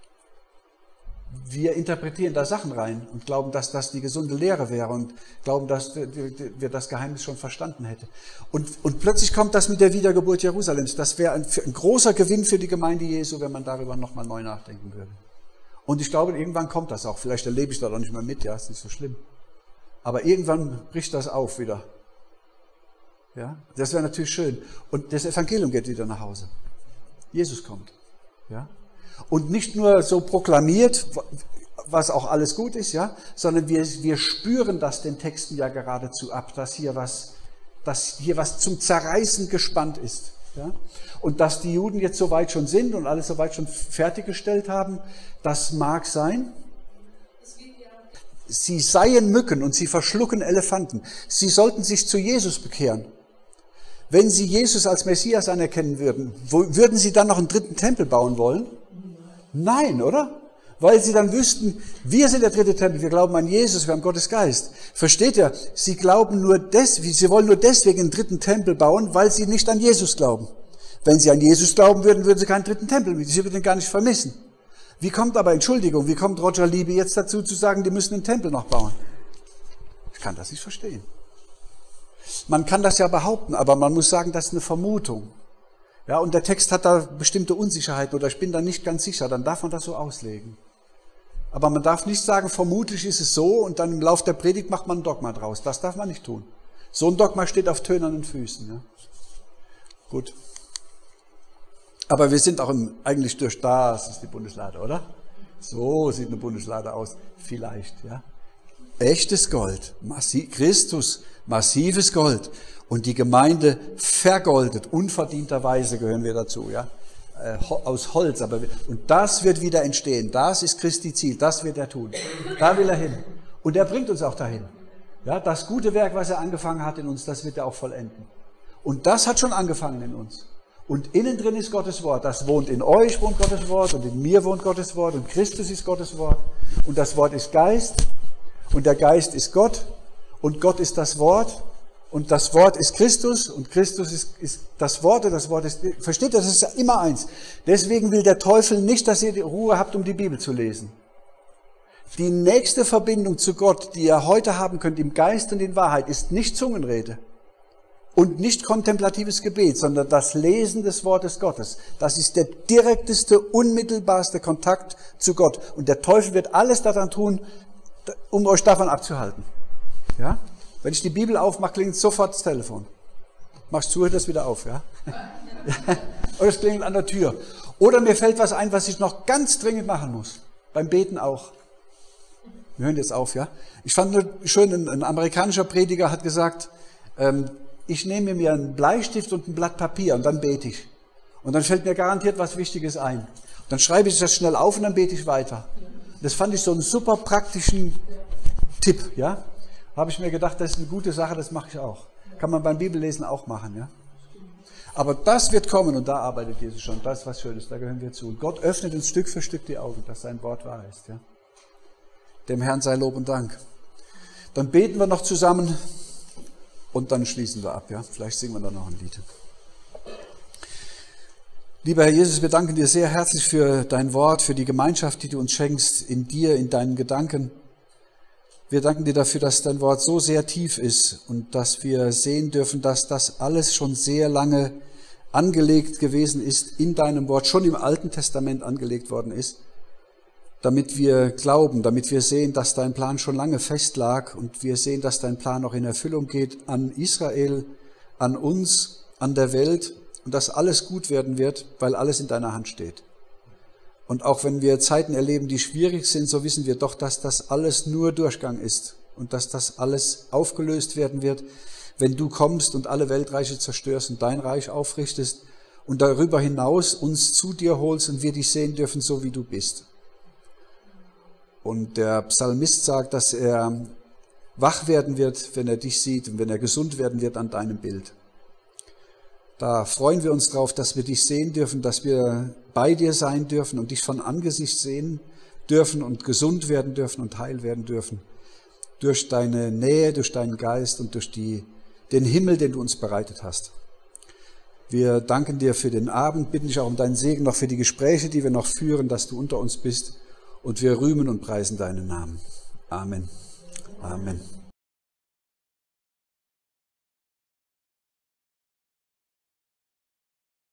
Wir interpretieren da Sachen rein und glauben, dass das die gesunde Lehre wäre und glauben, dass wir das Geheimnis schon verstanden hätten. Und, und plötzlich kommt das mit der Wiedergeburt Jerusalems. Das wäre ein, ein großer Gewinn für die Gemeinde Jesu, wenn man darüber nochmal neu nachdenken würde. Und ich glaube, irgendwann kommt das auch. Vielleicht erlebe ich da doch nicht mehr mit, ja, ist nicht so schlimm. Aber irgendwann bricht das auf wieder. Ja, das wäre natürlich schön. Und das Evangelium geht wieder nach Hause. Jesus kommt. Ja. Und nicht nur so proklamiert, was auch alles gut ist, ja, sondern wir, wir spüren das den Texten ja geradezu ab, dass hier was, dass hier was zum Zerreißen gespannt ist. Ja. Und dass die Juden jetzt soweit schon sind und alles soweit schon fertiggestellt haben, das mag sein. Sie seien Mücken und sie verschlucken Elefanten. Sie sollten sich zu Jesus bekehren. Wenn sie Jesus als Messias anerkennen würden, würden sie dann noch einen dritten Tempel bauen wollen? Nein, oder? Weil sie dann wüssten, wir sind der dritte Tempel, wir glauben an Jesus, wir haben Gottes Geist. Versteht ihr? Sie glauben nur des, sie wollen nur deswegen einen dritten Tempel bauen, weil sie nicht an Jesus glauben. Wenn sie an Jesus glauben würden, würden sie keinen dritten Tempel, sie würden ihn gar nicht vermissen. Wie kommt aber, Entschuldigung, wie kommt Roger Libby jetzt dazu zu sagen, die müssen einen Tempel noch bauen? Ich kann das nicht verstehen. Man kann das ja behaupten, aber man muss sagen, das ist eine Vermutung. Ja, und der Text hat da bestimmte Unsicherheiten oder ich bin da nicht ganz sicher, dann darf man das so auslegen. Aber man darf nicht sagen, vermutlich ist es so und dann im Lauf der Predigt macht man ein Dogma draus. Das darf man nicht tun. So ein Dogma steht auf tönernen Füßen. Ja. Gut. Aber wir sind auch im, eigentlich durch das ist die Bundeslade, oder? So sieht eine Bundeslade aus. Vielleicht, ja. Echtes Gold, Massi- Christus, massives Gold und die Gemeinde vergoldet, unverdienterweise gehören wir dazu, ja. Äh, aus Holz, aber wir, und das wird wieder entstehen. Das ist Christi Ziel, das wird er tun. Da will er hin. Und er bringt uns auch dahin. Ja, das gute Werk, was er angefangen hat in uns, das wird er auch vollenden. Und das hat schon angefangen in uns. Und innen drin ist Gottes Wort. Das wohnt in euch, wohnt Gottes Wort, und in mir wohnt Gottes Wort, und Christus ist Gottes Wort. Und das Wort ist Geist, und der Geist ist Gott, und Gott ist das Wort, und das Wort ist Christus, und Christus ist, ist das Wort, und das Wort ist, versteht ihr, das ist ja immer eins. Deswegen will der Teufel nicht, dass ihr die Ruhe habt, um die Bibel zu lesen. Die nächste Verbindung zu Gott, die ihr heute haben könnt, im Geist und in Wahrheit, ist nicht Zungenrede. Und nicht kontemplatives Gebet, sondern das Lesen des Wortes Gottes. Das ist der direkteste, unmittelbarste Kontakt zu Gott. Und der Teufel wird alles daran tun, um euch davon abzuhalten. Ja? Wenn ich die Bibel aufmache, klingelt sofort das Telefon. Machst zu, hört das wieder auf. Ja? Oder es klingelt an der Tür. Oder mir fällt was ein, was ich noch ganz dringend machen muss. Beim Beten auch. Wir hören jetzt auf, ja? Ich fand nur schön, ein, ein amerikanischer Prediger hat gesagt, ähm, ich nehme mir einen Bleistift und ein Blatt Papier und dann bete ich. Und dann fällt mir garantiert was Wichtiges ein. Und dann schreibe ich das schnell auf und dann bete ich weiter. Das fand ich so einen super praktischen Tipp, ja? Habe ich mir gedacht, das ist eine gute Sache, das mache ich auch. Kann man beim Bibellesen auch machen, ja? Aber das wird kommen und da arbeitet Jesus schon. Das ist was Schönes, da gehören wir zu. Und Gott öffnet uns Stück für Stück die Augen, dass sein Wort wahr ist, ja? Dem Herrn sei Lob und Dank. Dann beten wir noch zusammen. Und dann schließen wir ab, ja. Vielleicht singen wir dann noch ein Lied. Lieber Herr Jesus, wir danken dir sehr herzlich für dein Wort, für die Gemeinschaft, die du uns schenkst, in dir, in deinen Gedanken. Wir danken dir dafür, dass dein Wort so sehr tief ist und dass wir sehen dürfen, dass das alles schon sehr lange angelegt gewesen ist in deinem Wort, schon im Alten Testament angelegt worden ist, damit wir glauben, damit wir sehen, dass dein Plan schon lange fest lag und wir sehen, dass dein Plan noch in Erfüllung geht an Israel, an uns, an der Welt und dass alles gut werden wird, weil alles in deiner Hand steht. Und auch wenn wir Zeiten erleben, die schwierig sind, so wissen wir doch, dass das alles nur Durchgang ist und dass das alles aufgelöst werden wird, wenn du kommst und alle Weltreiche zerstörst und dein Reich aufrichtest und darüber hinaus uns zu dir holst und wir dich sehen dürfen, so wie du bist. Und der Psalmist sagt, dass er wach werden wird, wenn er dich sieht und wenn er gesund werden wird an deinem Bild. Da freuen wir uns drauf, dass wir dich sehen dürfen, dass wir bei dir sein dürfen und dich von Angesicht sehen dürfen und gesund werden dürfen und heil werden dürfen. Durch deine Nähe, durch deinen Geist und durch die, den Himmel, den du uns bereitet hast. Wir danken dir für den Abend, bitten dich auch um deinen Segen, noch für die Gespräche, die wir noch führen, dass du unter uns bist. Und wir rühmen und preisen deinen Namen. Amen. Amen.